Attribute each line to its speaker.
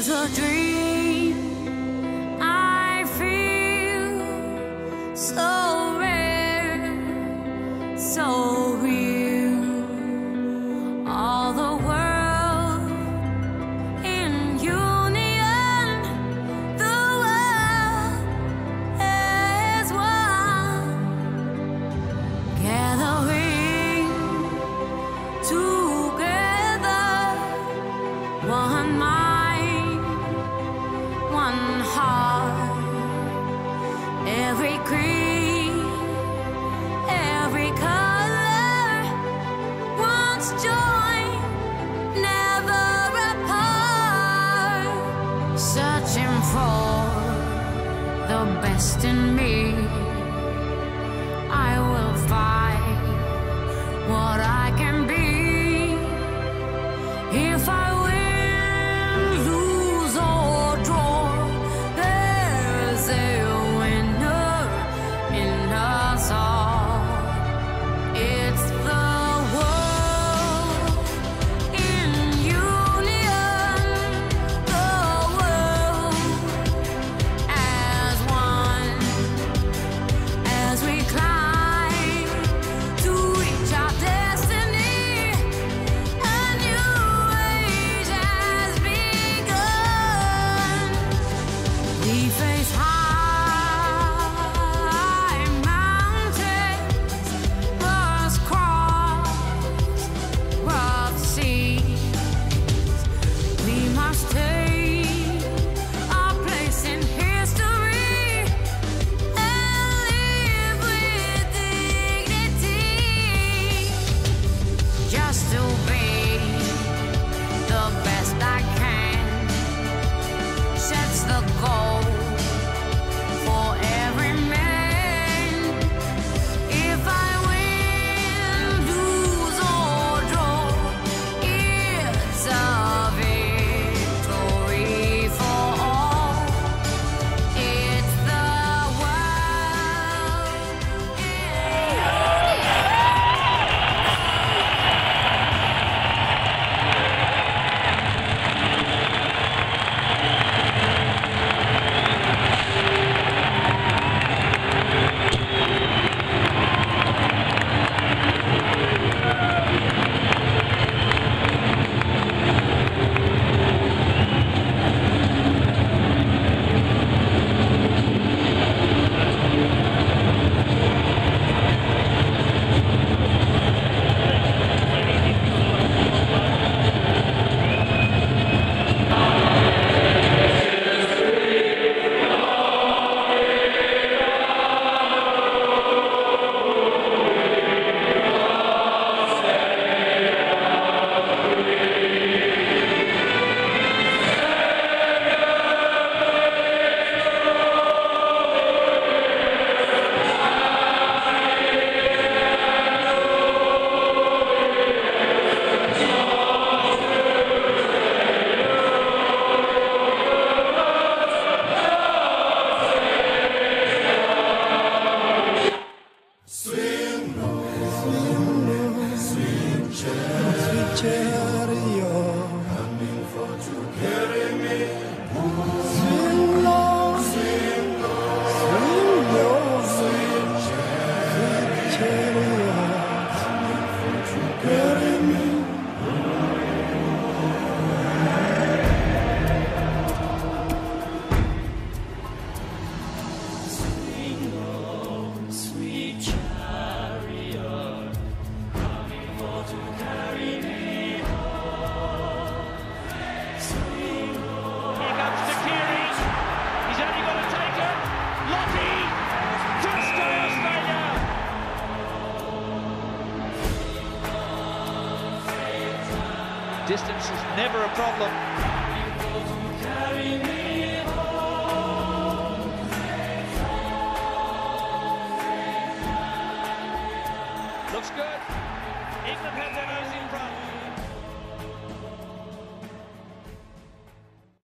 Speaker 1: is a dream I feel, so rare, so real. All the world in union, the world is one, gathering together, one mind, one heart. Every creed, every color wants joy, never apart. Searching for the best in me, I will fight what I can be. If I win, lose or draw, there's a winner in us all. It's the world in union, the world as one, as we climb to reach our destiny. A new age has begun. We face high mountains, must cross rough seas. We must take our place in history and live with dignity. Just to be the best I can sets the goal for every man. If I win, lose or draw, it's a victory for all. It's the world in
Speaker 2: Distance is never a problem.